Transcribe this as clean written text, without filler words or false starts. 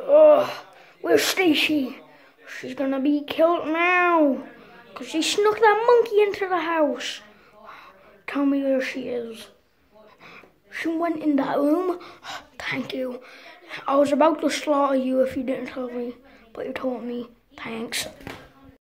Oh, where's Stacy? She's gonna be killed now. Because she snuck that monkey into the house. Tell me where she is. She went in that room. Thank you. I was about to slaughter you if you didn't tell me. But you told me. Thanks.